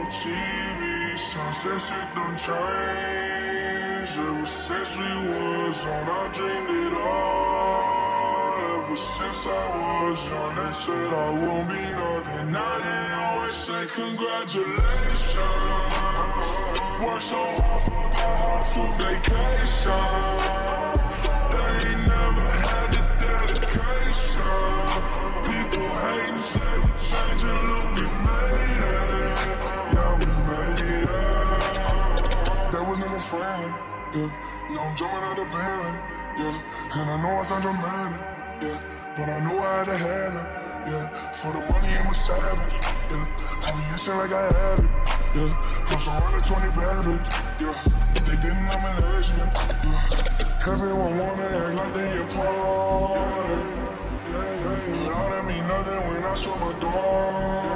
on TV, sunset shit done changed. Ever since we was on, I dreamed it all. Ever since I was young, they said I won't be nothing. Now they always say congratulations. Worked so hard, forgot how to vacation. They ain't never had the dedication. People hating, say we changing, look, we made it. Yeah, we made it. That was never friendly, yeah. Now I'm jumping out the building, yeah. And I know I sound dramatic, yeah. But I know I had to have it, yeah. For the money, I'm a savage, yeah. I be itching like I had it, yeah. I'm surrounded 20 bad bitches, yeah. They didn't know me lesbian, yeah. Everyone wanna act like they important, but all that mean nothing when I show my door,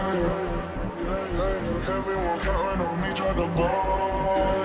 yeah. Everyone counting on me, drop the ball,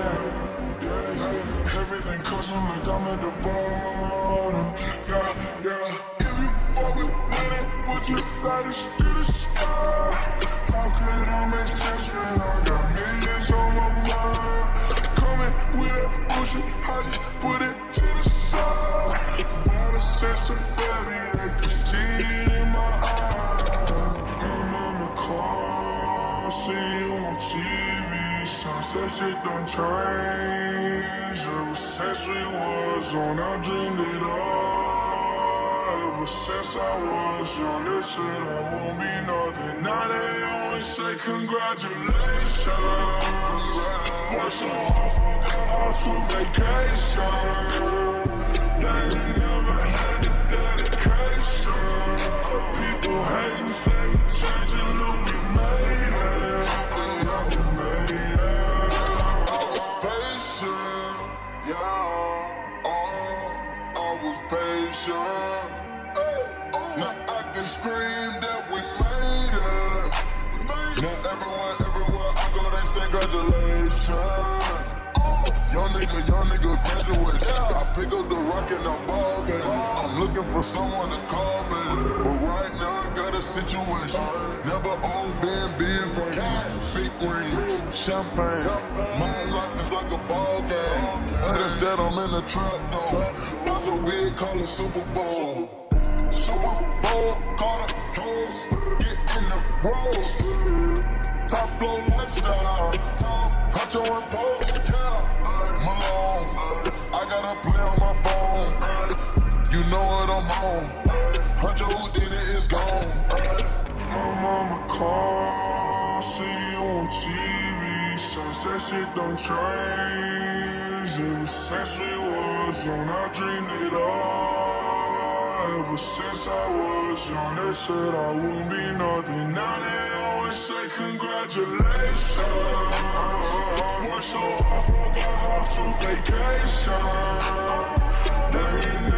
yeah. Everything custom like I'm at the bottom, yeah. If you fuck with winning, would you like to steal the sky? How could I make sense when I got millions on my mind? Coming with that bullshit, I just put it to the side. Bought a sense of baby, they can see it in my eyes. I'm on the car, see you on TV. Sunset shit done changed. Ever since we was on, I dreamed it all. Ever since I was young, they said I won't be nothing. Now they always say congratulations. Worked so hard, forgot how to vacation. They ain't never had the dedication. People hating, say we changing, look, we made it. Yeah, we made it. I was patient, yeah. I was patient. Now I can scream that we made it. Now everywhere I go, they say congratulations. Young nigga graduate. I pick up the rock and I ball, baby. I'm looking for someone to call, baby. But right now I got a situation. Never owned been for big rings, champagne. My life is like a ball game. And instead I'm in the trap though. Not so big, call it Super Bowl. Super Bowl, call it toes. Get in the rolls. Top flow lifestyle. Huncho and post, yeah. Malone, I gotta play on my phone. You know what I'm on. Huncho Houdini is gone. I'm on my car, see you on TV. Sunset shit done changed. Ever since we was on, I dreamed it all. Ever since I was young, they said I wouldn't be nothing. Now they always say congratulations. Worked so hard, forgot how to vacation. They ain't